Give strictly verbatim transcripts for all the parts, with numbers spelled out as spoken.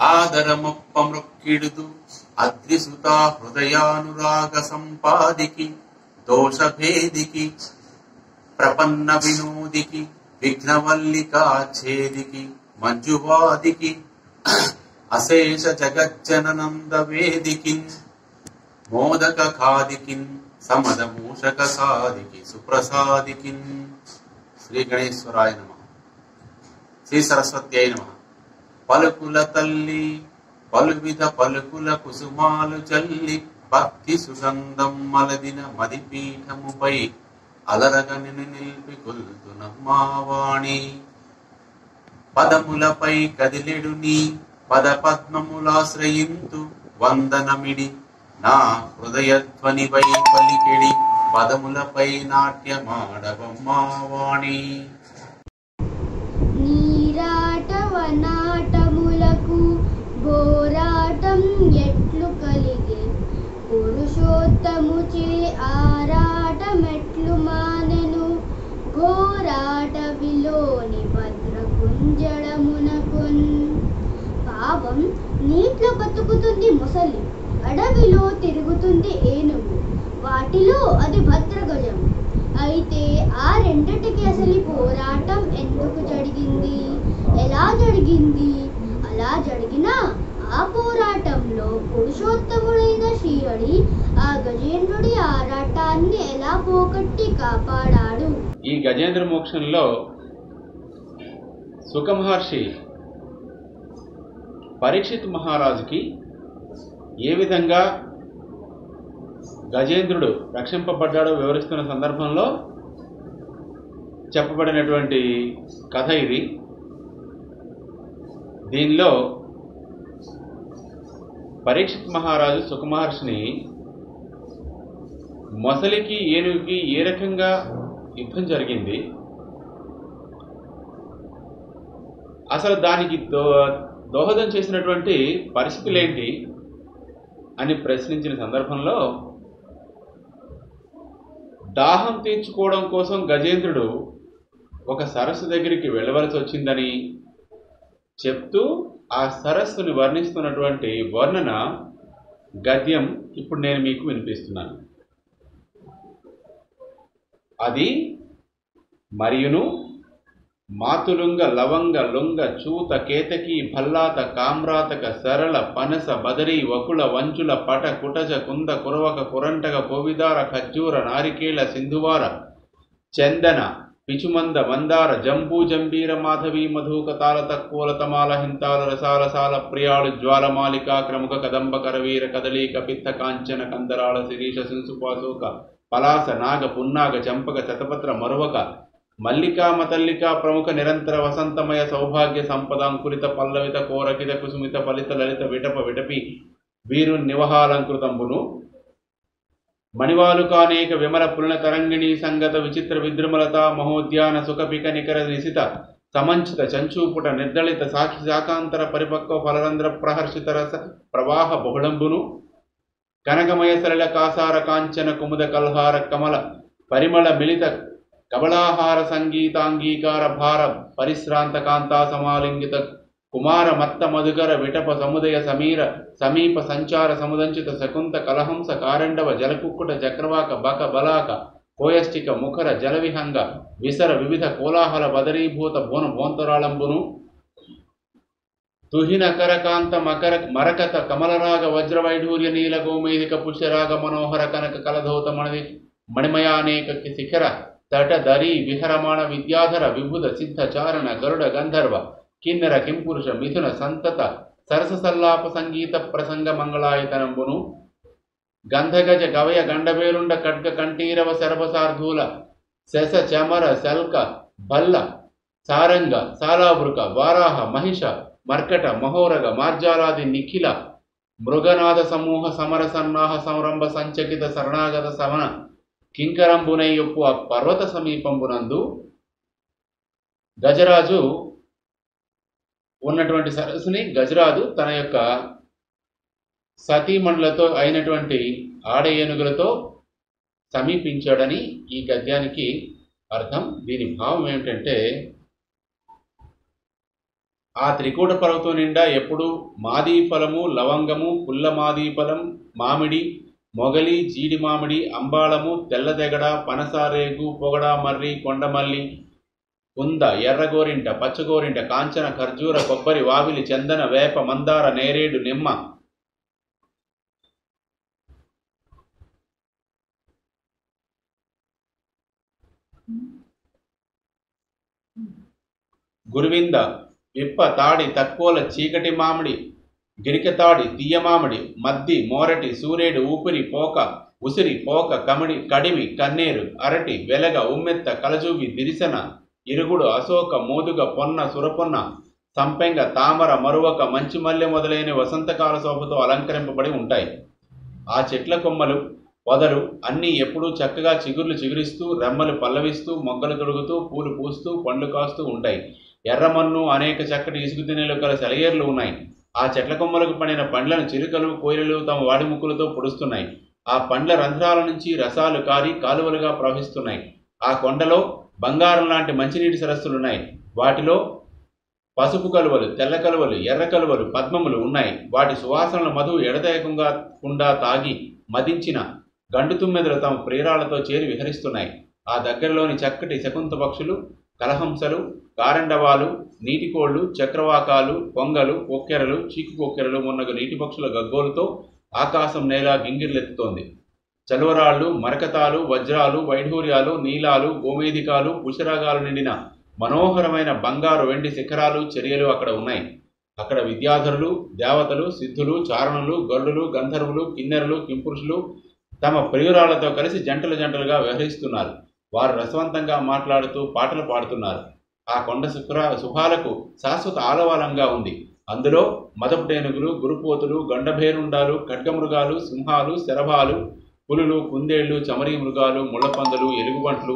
ఆదరమొప్పమృక్కిడుదు అద్రిసుతా హృదయానురాగ సంపాదికి దోషభేదికి ప్రపన్న వినోదికి విఘ్నవల్లికా ఛేదికి మంజువాదికి అశేష జగజ్జననంద వేదికిన్ మోదక ఖాదికిన్ సమద మూషక సాదికి సుప్రసాదికిన్. శ్రీ గణేశ్వరాయ నమః. శ్రీ సరస్వత్యై నమః. పలుకుల తల్లి పలువిధ పలుకుల కుసుమాలు చల్లి భక్తి సుగంధం మలదిన మదిపీఠముపై అలరగని నిలిపి కొల్తునమ్మావాణి. పదములపై కదిలెడు నీ పద పద్మములాశ్రయింతు వందనమిడి నా హృదయధ్వనిపై పలికెడి పదములపై నాట్యమాడవమ్మావాణి. నీరాటవనాటములకు బోరాటం ఎట్లు కలిగే పురుషోత్తముచే ఆరాటమెట్లు మానెను ఘోరాటవిలోని భద్రకుంజడమునకున్. పాపం నీటిలో బతుకుతుంది మొసలి, అడవిలో తిరుగుతుంది ఏనుగు, వాటిలో అది భద్రగజం. అయితే ఆ రెండిటికి అసలు పోరాటం ఎందుకు జరిగింది, ఎలా జరిగింది? అలా జరిగిన ఆ పోరాటంలో పురుషోత్తముడైన శ్రీహరి ఆ గజేంద్రుడి ఆరాటాన్ని ఎలా పోగొట్టి కాపాడాడు? ఈ గజేంద్ర మోక్షంలో సుఖ మహర్షి పరీక్షిత్ మహారాజుకి ఏ విధంగా గజేంద్రుడు రక్షింపబడ్డాడో వివరిస్తున్న సందర్భంలో చెప్పబడినటువంటి కథ ఇది. దీనిలో పరీక్షిత్ మహారాజు సుఖ మహర్షిని మొసలికి ఏనుగుకి ఏ రకంగా యుద్ధం జరిగింది, అసలు దానికి దో దోహదం చేసినటువంటి పరిస్థితులేంటి అని ప్రశ్నించిన సందర్భంలో దాహం తీర్చుకోవడం కోసం గజేంద్రుడు ఒక సరస్సు దగ్గరికి వెళ్ళవలసి వచ్చిందని చెప్తూ ఆ సరస్సుని వర్ణిస్తున్నటువంటి వర్ణన గద్యం ఇప్పుడు నేను మీకు వినిపిస్తున్నాను. అది మరియును మాతులుంగ లవంగ లుంగ చూత కేతకి భల్లాత కామ్రాతక సరళ పనస బదరి వకుల వంచుల పట కుటజ కుంద కురవక కురంటగ కోవిదార ఖజ్జూర నారికేళ సింధువార చందన పిచుమంద మందార జంబూ జంబీర మాధవి మధుక తాళ తక్కువల తమాల హింతాల రసాల సాల ప్రియాళు జ్వాలమాలిక క్రముక కదంబ కరవీర కదలీక పిత్త కాంచన కందరాళ శిరీష శింసుపాసోక పలాస నాగ పున్నాగ చంపక శతపత్ర మరువక మల్లికా మతల్లికా ప్రముఖ నిరంతర వసంతమయ సౌభాగ్య సంపదాంకురిత పల్లవిత కోరకిత కుసుమిత ఫలిత లలిత విటప విటపి వీరు నివహాలంకృతంబును మణివాలుకానేక విమల పులన తరంగిణీ సంగత విచిత్ర విద్రుమలత మహోద్యాన సుఖపిక నికర నిశిత సమంచిత చంచూపుట నిర్దళిత సాక్షి శాకాంతర పరిపక్వ ఫలరంధ్ర ప్రహర్షిత రస ప్రవాహ బహుళంబును కనకమయ సరళ కాసార కాంచన కుముద కల్హార కమల పరిమళ మిలిత కబళాహార సంగీతాంగీకార భార పరిశ్రాంత కాంతా సమాలింగిత కుమార మత్త మధుకర విటప సముదయ సమీర సమీప సంచార సముదంచిత శకుంత కలహంస కారండవ జలకుక్కుట చక్రవాక బక బలాక కోయష్టిక ముఖర జలవిహంగ విసర వివిధ కోలాహల బదరీభూత బోన భోంతరాళంబును తుహిన కరకాంత మకర మరకత కమలరాగ వజ్రవైఢూర్య నీల గోమేధిక పుష్యరాగ మనోహర కనక కలధౌత మణి మణిమయానేక శిఖర తట దరీ విహరమాణ విద్యాధర విభుద సిద్ధ చారణ గరుడ గంధర్వ కిన్నెర కింపురుష మిథున సంతత సరస సల్లాప సంగీత ప్రసంగ మంగళాయతనంబును గంధగజ గవయ గండవేలుండ ఖడ్గ కంఠీరవ శరభసార్ధూల శశ చమర శల్క బల్ల సారంగ సాలావృక వారాహ మహిష మర్కట మహోరగ మార్జాలాది నిఖిల మృగనాథ సమూహ సమర సన్నాహ సంరంభ సంచకిత శరణాగత సమన కింకరంబునై యొప్పు ఆ పర్వత సమీపంబునందు గజరాజు ఉన్నటువంటి సరస్సుని గజరాజు తన యొక్క సతీమణులతో అయినటువంటి ఆడ ఏనుగులతో సమీపించాడని ఈ గద్యానికి అర్థం. దీని భావం ఏమిటంటే ఆ త్రికూట పర్వతం నిండా ఎప్పుడు మాదీ ఫలము, లవంగము, పుల్ల మాదీ ఫలం, మామిడి, మొగలి, జీడి మామిడి, అంబాళము, తెల్లదెగడ, పనసారేగు, పొగడ, మర్రి, కొండమల్లి, కుంద, ఎర్రగోరింట, పచ్చగోరింట, కాంచన, ఖర్జూర, కొబ్బరి, వావిలి, చందన, వేప, మందార, నేరేడు, నిమ్మ, గురువింద, విప్ప, తాడి, తక్కువల, చీకటి మామిడి, గిరికతాడి, తీయ మామిడి, మద్ది, మోరటి, సూరేడు, ఊపిరి, పోక, ఉసిరి, పోక, కమిడి, కడిమి, కన్నేరు, అరటి, వెలగ, ఉమ్మెత్త, కలజూవి, దిరిసన, ఇరుగుడు, అశోక, మోదుగ, పొన్న, సురపొన్న, సంపెంగ, తామర, మరువక, మంచిమల్లె మొదలైన వసంతకాల శోభతో అలంకరింపబడి ఉంటాయి. ఆ చెట్ల కొమ్మలు, పొదలు అన్నీ ఎప్పుడూ చక్కగా చిగుర్లు చిగురిస్తూ, రెమ్మలు పల్లవిస్తూ, మొగ్గలు తొడుగుతూ, పూలు పూస్తూ, పండ్లు కాస్తూ ఉంటాయి. ఎర్రమన్ను, అనేక చక్కటి ఇసుక తినేలు గల సెలయేర్లు ఉన్నాయి. ఆ చెట్ల కొమ్మలకు పడిన పండ్లను చిలుకలు, కోయిలలు తమ వాడి ముక్కులతో పొడుస్తున్నాయి. ఆ పండ్ల రంధ్రాల నుంచి రసాలు కారి కాలువలుగా ప్రవహిస్తున్నాయి. ఆ కొండలో బంగారం లాంటి మంచినీటి సరస్సులున్నాయి. వాటిలో పసుపు కలువలు, తెల్ల కలువలు, ఎర్ర కలువలు, పద్మములు ఉన్నాయి. వాటి సువాసనల మధువు ఎడతెగకుండా కుండా తాగి మదించిన గండు తుమ్మెదలు తమ ప్రియురాలతో చేరి విహరిస్తున్నాయి. ఆ దగ్గరలోని చక్కటి శకుంత పక్షులు, కలహంసలు, కారండవాలు, నీటికోళ్లు, చక్రవాకాలు, కొంగలు, కొక్కెరలు, చీకు కొక్కెరలు మొన్నగు నీటి పక్షుల గగ్గోలతో ఆకాశం నేల గింగిర్లెత్తుతోంది. చలువరాళ్ళు, మరకతాలు, వజ్రాలు, వైఢూర్యాలు, నీలాలు, గోమేధికాలు, పుష్యరాగాలు నిండిన మనోహరమైన బంగారు వెండి శిఖరాలు, చర్యలు అక్కడ ఉన్నాయి. అక్కడ విద్యాధరులు, దేవతలు, సిద్ధులు, చారణులు, గరుడులు, గంధర్వులు, కిన్నెరలు, కింపురుషులు తమ ప్రియురాళ్లతో కలిసి జంటలు జంటలుగా వ్యవహరిస్తున్నారు. వారు రసవంతంగా మాట్లాడుతూ పాటలు పాడుతున్నారు. ఆ కొండ శుభ్ర శుభాలకు శాశ్వత ఆలవాలంగా ఉంది. అందులో మదపుటేనుగులు, గురుపోతులు, గండభేరుండాలు, ఖడ్గమృగాలు, సింహాలు, శరభాలు, పులులు, కుందేళ్లు, చమరీ మృగాలు, ముళ్ళపందులు, ఎలుగుబంట్లు,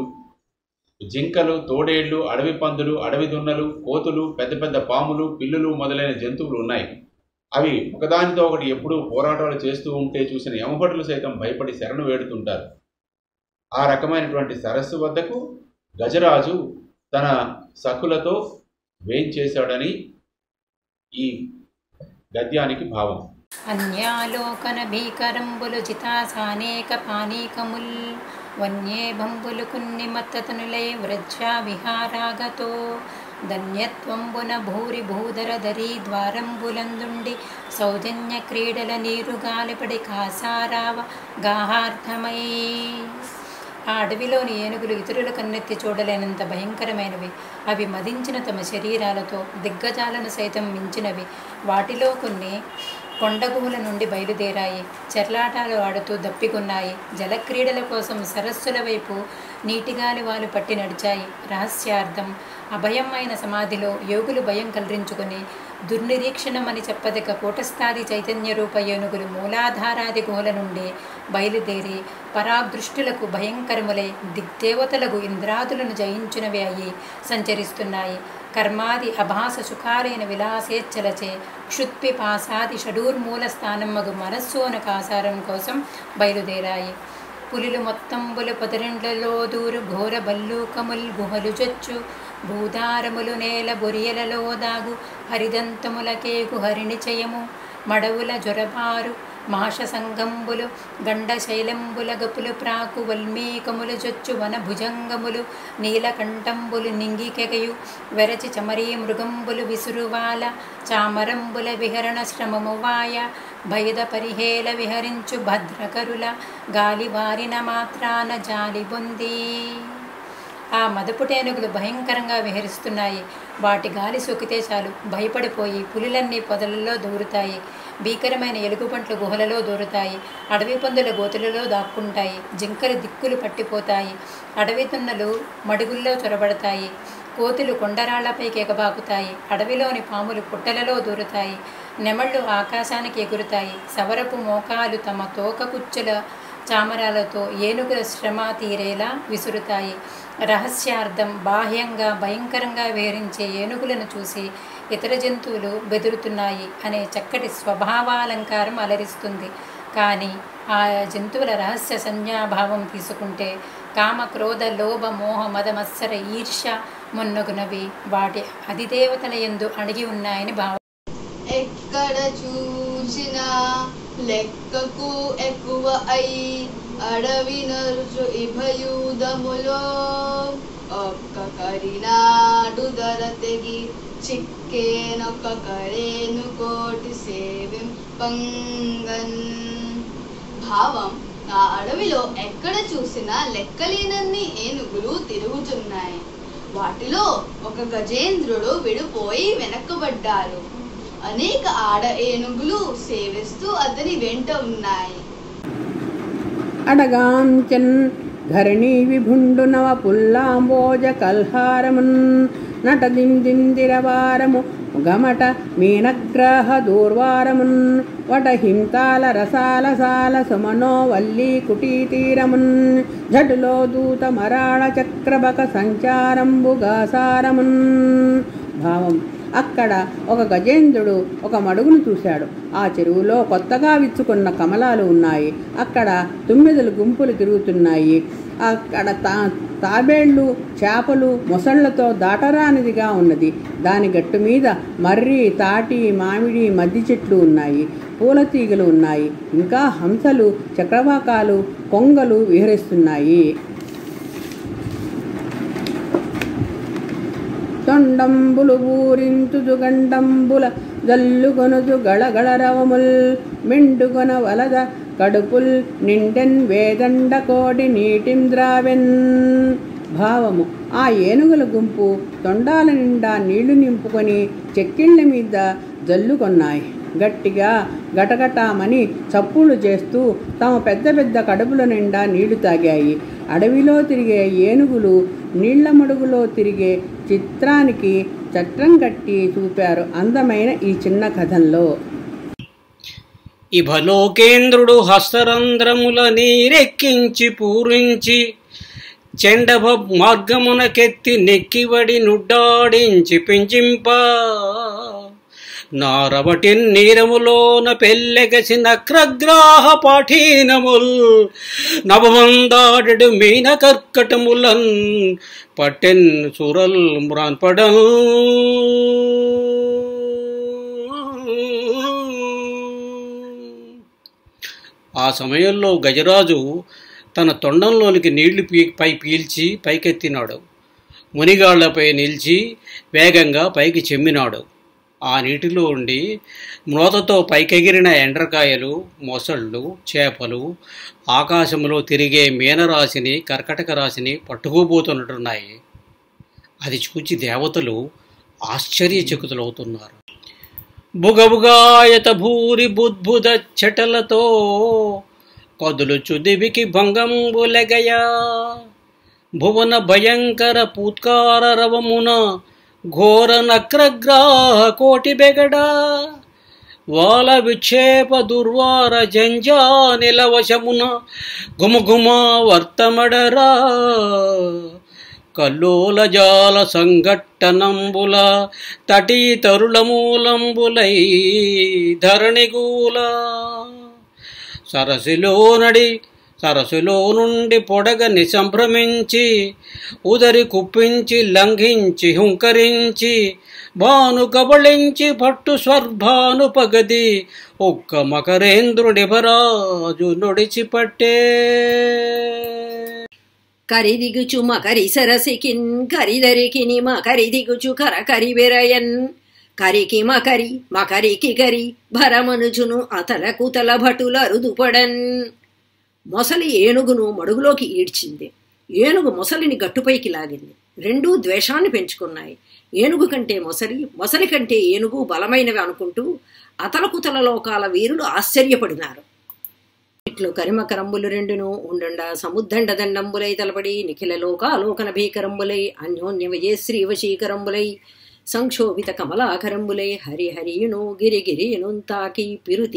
జింకలు, తోడేళ్లు, అడవి పందులు, అడవి దున్నలు, కోతులు, పెద్ద పెద్ద పాములు, పిల్లులు మొదలైన జంతువులు ఉన్నాయి. అవి ఒకదానితో ఒకటి ఎప్పుడూ పోరాటాలు చేస్తూ ఉంటే చూసిన యమభటులు సైతం భయపడి శరణు వేడుతుంటారు. ఆ రకమైనటువంటి సరస్సు వద్దకు గజరాజు తన సఖులతో వేంచేశాడని ఈ గద్యానికి భావం. అన్యాలోకన భీకరంబులు జితాసానేక పానీకముల్ వన్యే బంబులు కొన్ని మత్తతనులై వ్రజ్జా విహారాగతో ధన్యత్వంబున భూరి భూధర ధరీ ద్వారంబులందుండి సౌజన్య క్రీడల నీరు గాలిపడి కాసారావ గాహార్థమై. ఆ అడవిలోని ఏనుగులు ఇతరుల కన్నెత్తి చూడలేనంత భయంకరమైనవి. అవి మదించిన తమ శరీరాలతో దిగ్గజాలను సైతం మించినవి. వాటిలో కొన్ని కొండగుహల నుండి బయలుదేరాయి. చెర్లాటాలు ఆడుతూ దప్పికొన్నాయి. జలక్రీడల కోసం సరస్సుల వైపు నీటిగాలి వాలు పట్టి నడిచాయి. రహస్యార్థం అభయమైన సమాధిలో యోగులు భయం కల్రించుకుని దుర్నిరీక్షణమని చెప్పదగ్గ కూటస్థాది చైతన్య రూప ఏనుగులు మూలాధారాది గుహల నుండి బయలుదేరి పరాదృష్టులకు భయంకరములై దిగ్దేవతలకు ఇంద్రాదులను జయించినవి అయి సంచరిస్తున్నాయి. కర్మాది అభాస సుఖాలైన విలాసేచ్ఛలచే క్షుత్పిపాసాది షడూర్మూల స్థానమ్మగు మనస్సు అన కాసారం కోసం బయలుదేరాయి. పులులు మొత్తంబులు పొదరిండ్లలో దూరు ఘోర బల్లూకముల్ గుహలు చొచ్చు భూదారములు నేల బొరియలలో దాగు హరిదంతములకేగు హరిణి చయము మడవుల జొరబారు మాష సంగంబులు గండ శైలంబుల గపులు ప్రాకు వల్మీకములు జొచ్చు వన భుజంగములు నీలకంఠంబులు నింగికెగయు వెరచి చమరీ మృగంబులు విసురువాల చామరంబుల విహరణ శ్రమము వాయ భయద పరిహేల విహరించు భద్రకరుల గాలివారిన మాత్రాన జాలి పొంది. ఆ మదపుటేనుగులు భయంకరంగా విహరిస్తున్నాయి. వాటి గాలి సోకితే చాలు భయపడిపోయి పులులన్నీ పొదలలో దూరుతాయి. భీకరమైన ఎలుగుబంట్లు గుహలలో దూరుతాయి. అడవి పందుల గోతులలో దాక్కుంటాయి. జింకలు దిక్కులు పట్టిపోతాయి. అడవి తున్నలు మడుగుల్లో చొరబడతాయి. కోతులు కొండరాళ్లపైకి ఎగబాకుతాయి. అడవిలోని పాములు పుట్టలలో దూరుతాయి. నెమళ్ళు ఆకాశానికి ఎగురుతాయి. సవరపు మోకాలు తమ తోక కుచ్చుల చామరాలతో ఏనుగుల శ్రమ తీరేలా విసురుతాయి. రహస్యార్థం బాహ్యంగా భయంకరంగా విహరించే ఏనుగులను చూసి ఇతర జంతువులు బెదురుతున్నాయి అనే చక్కటి స్వభావాలంకారం అలరిస్తుంది. కానీ ఆ జంతువుల రహస్య సంజ్ఞాభావం తీసుకుంటే కామ క్రోధ లోభ మోహ మద మత్సర ఈర్ష్య మొన్నగునవి వాటి అధిదేవతల యందు అడిగి ఉన్నాయని భావం. ఎక్కడ చూసినా లెక్కకు ఎక్కువ అయి అడవి నరుచు ఇభయూదములో ఒక్క కరినాడు ధర తెగి చిక్కేనొక్క కరేను కోటి సేవిం పంగన్. భావం, ఆ అడవిలో ఎక్కడ చూసినా లెక్కలేనన్ని ఏనుగులు తిరుగుతున్నాయి. వాటిలో ఒక గజేంద్రుడు విడిపోయి వెనక్కబడ్డారు. అనేక ఆడ ఏనుగులు సేవిస్తూ అతని వెంట ఉన్నాయి. అడగాంచన్ ధరణి విభుండు నవ పుల్లాంబోజ కల్హారమున్ నటదిందిందిరవారము గమట మీనగ్రహ దూర్వారమున్ వటహింతాల రసాల సాల సుమనో వల్లీ కుటీతీరమున్ జటులో దూత మరాళ చక్రబక సంచారంబుగాసారమున్. భావం, అక్కడ ఒక గజేంద్రుడు ఒక మడుగును చూశాడు. ఆ చెరువులో కొత్తగా విచ్చుకున్న కమలాలు ఉన్నాయి. అక్కడ తుమ్మెదలు గుంపులు తిరుగుతున్నాయి. అక్కడ తా తాబేళ్లు చేపలు మొసళ్లతో దాటరానిదిగా ఉన్నది. దాని గట్టు మీద మర్రి తాటి మామిడి మద్ది చెట్లు ఉన్నాయి. పూల తీగలు ఉన్నాయి. ఇంకా హంసలు చక్రవాకాలు కొంగలు విహరిస్తున్నాయి. తొండంబులు ఊరింతుదు గండంబుల జల్లుగొనుదు గళగళరవముల్ మెండుగొన వలద కడుపుల్ నిండెన్ వేదండ కోడి నీటింద్రావెన్. భావము, ఆ ఏనుగుల గుంపు తొండాల నిండా నీళ్లు నింపుకొని చెక్కిళ్ళ మీద జల్లుకొన్నాయి. గట్టిగా గటగటామని చప్పుళ్ళు చేస్తూ తమ పెద్ద పెద్ద కడుపుల నిండా నీళ్లు తాగాయి. అడవిలో తిరిగే ఏనుగులు నీళ్ల మడుగులో తిరిగే చిత్రానికి చట్రం కట్టి చూపారు అందమైన ఈ చిన్న కథల్లో. ఇభలోకేంద్రుడు హస్తరంధ్రముల నీరెక్కించి పూరించి చెండభ మార్గమునకెత్తి నెక్కివడి నుడ్డాడించి పెంచింప నారవటిన్ నీరములోన పెళ్ళెగసి నక్రగ్రాహ పాఠీనముల్ నవమందాడు మీన కర్కటములన్ పట్టెన్ సురల్ మురాన్పడం. ఆ సమయంలో గజరాజు తన తొండంలోనికి నీళ్లు పీ పై పీల్చి పైకెత్తినాడు. మునిగాళ్లపై నిలిచి వేగంగా పైకి చెమ్మినాడు. ఆ నీటిలో ఉండి మ్రోతతో పైకెగిరిన ఎండ్రకాయలు మొసళ్ళు చేపలు ఆకాశంలో తిరిగే మీనరాశిని కర్కటక రాశిని పట్టుకుపోతున్నట్టున్నాయి. అది చూచి దేవతలు ఆశ్చర్యచకితులవుతున్నారు. బుగబుగాయత భూరి బుద్భుద చటలతో కదులుచు దివికి భంగంబులెగయ భువన భయంకర పూత్కార రవమున ఘోర నక్రగ్రాహ కోటి బెగడ వాల విక్షేప దుర్వార జంజా నిలవశమున గుమగుమ వర్తమడరా కల్లోల జాల సంఘట్టనంబుల తటీ తరుళమూలంబులై ధరణిగూల సరసిలో నడి సరస్సులో నుండి పొడగని సంభ్రమించి ఉదరి కుప్పించి లంఘించి హుంకరించి భాను కబళించి పట్టు స్వర్భాను పగది ఒక్క మకరేంద్రుడి భరాజు నొడిచిపట్టే. కరిదిగుచు మకరి సరసికిన్ కరిదరికిని మకరి దిగుచు కర కరి విరయన్ కరికి మకరి మకరికి కరి భరమనుజును అతల కుతల భటుల రుదుపడన్. మొసలి ఏనుగును మడుగులోకి ఈడ్చింది. ఏనుగు మొసలిని గట్టుపైకి లాగింది. రెండూ ద్వేషాన్ని పెంచుకున్నాయి. ఏనుగు కంటే మొసలి, మొసలి కంటే ఏనుగు బలమైనవి అనుకుంటూ అతలకుతల లోకాల వీరులు ఆశ్చర్యపడినారు. ఇట్లు కరిమకరంబులు రెండును ఉండండ సముద్దండ దండంబులై తలపడి నిఖిల లోకాలోకన భీకరంబులై అన్యోన్య విజయశ్రీ వశీకరంబులై సంక్షోభిత కమలాకరంబులై హరిహరియును గిరిగిరియును తాకి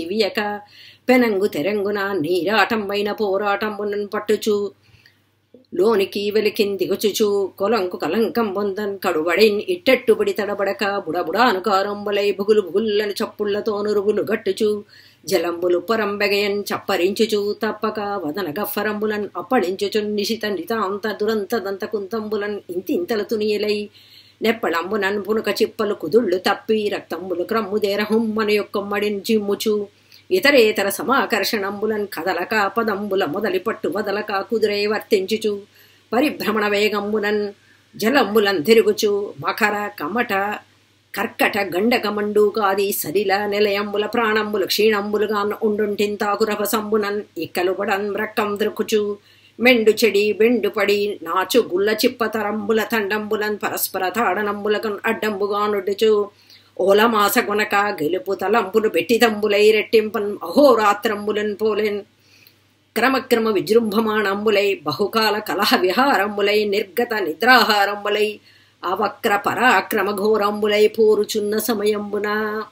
పిరుతివియక పెనంగు తెరంగున నీరాటంబైన పోరాటంబునన్ పట్టుచు లోనికి వెలికిన్ దిగుచుచు కొలంకు కలంకం పొందన్ కడుబడిన్ ఇట్టెట్టుబడి తడబడక బుడబుడా అనుకారంబులై బుగులు బుగుల్లని చప్పుళ్లతో నురుగులు గట్టుచు జలంబులు పరంబెగయన్ చప్పరించుచు తప్పక వదన గఫరంబులన్ అప్పడించుచున్ నిశిత నితాంత దురంత దంత కుంతంబులన్ ఇంతింతల తునియలై నెప్పళంబునన్ పునుక చిప్పలు కుదుళ్ళు తప్పి రక్తంబులు క్రమ్ముదేర హుమ్మను యొక్కమ్మడిన్ జిమ్ముచు ఇతరేతర సమాకర్షణంబులన్ కదలక పదంబుల మొదలి పట్టు వదలక కుదురే వర్తించుచు పరిభ్రమణ వేగంబునన్ జలంబులన్ తిరుగుచు మకర కమట కర్కట గండకమండూకాది సరిల నిలయంబుల ప్రాణంబుల క్షీణంబులుగా ఉండుంటింతాకు రభసంబునన్ ఇక్కలుబడన్ రక్కం దృక్కుచు మెండు చెడి బెండుపడి నాచు గుల్ల చిప్పతరంబుల తండంబులన్ పరస్పర తాడనంబులకన్ అడ్డంబుగా నుడుచు ఓలమాస కొనక గెలుపు తలంపులు పెట్టితంబులై రెట్టింపన్ అహోరాత్రంబులన్ పోలెన్ క్రమక్రమ విజృంభమాణంబులై బహుకాల కలహ విహారంబులై నిర్గత నిద్రాహారంబులై అవక్ర పరాక్రమ ఘోరంబులై పోరుచున్న సమయంబున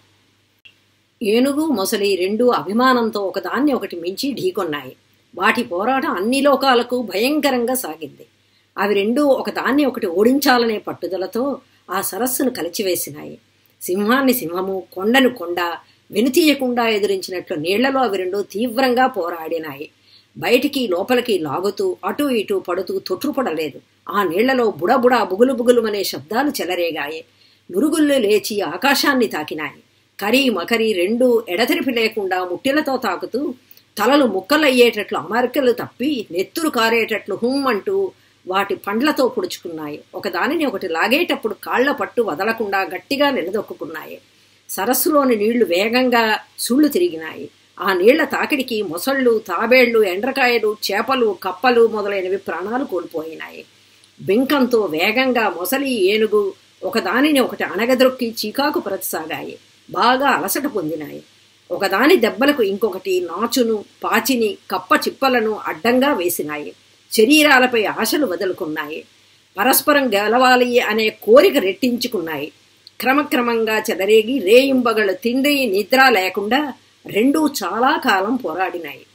ఏనుగు మొసలి రెండు అభిమానంతో ఒకదాన్ని ఒకటి మించి ఢీకొన్నాయి. వాటి పోరాటం అన్ని లోకాలకు భయంకరంగా సాగింది. అవి రెండూ ఒకదాన్ని ఒకటి ఓడించాలనే పట్టుదలతో ఆ సరస్సును కలిచివేసినాయి. సింహాన్ని సింహము, కొండను కొండ వెనుతీయకుండా ఎదిరించినట్లు నీళ్లలో అవి రెండు తీవ్రంగా పోరాడినాయి. బయటికి లోపలికి లాగుతూ అటూ ఇటూ పడుతూ తొట్టుపడలేదు. ఆ నీళ్లలో బుడబుడా బుగులు బుగులుమనే శబ్దాలు చెలరేగాయి. నురుగుళ్ళు లేచి ఆకాశాన్ని తాకినాయి. కరీ మకరి రెండూ ఎడతెరిపి లేకుండా ముట్టిలతో తాకుతూ తలలు ముక్కలయ్యేటట్లు అమరికలు తప్పి నెత్తురు కారేటట్లు హుమ్మంటూ వాటి పండ్లతో పొడుచుకున్నాయి. ఒకదానిని ఒకటి లాగేటప్పుడు కాళ్ల పట్టు వదలకుండా గట్టిగా నిలదొక్కున్నాయి. సరస్సులోని నీళ్లు వేగంగా సుళ్ళు తిరిగినాయి. ఆ నీళ్ల తాకిడికి మొసళ్ళు, తాబేళ్లు, ఎండ్రకాయలు, చేపలు, కప్పలు మొదలైనవి ప్రాణాలు కోల్పోయినాయి. బింకంతో వేగంగా మొసలి, ఏనుగు ఒకదానిని ఒకటి అణగద్రొక్కి చీకాకు ప్రతిసాగాయి. బాగా అలసట పొందినాయి. ఒకదాని దెబ్బలకు ఇంకొకటి నాచును, పాచిని, కప్ప చిప్పలను అడ్డంగా వేసినాయి. శరీరాలపై ఆశలు వదులుకున్నాయి. పరస్పరం గెలవాలి అనే కోరిక రెట్టించుకున్నాయి. క్రమక్రమంగా చెలరేగి రేయింబగలు తిండి నిద్ర లేకుండా రెండూ చాలా కాలం పోరాడినాయి.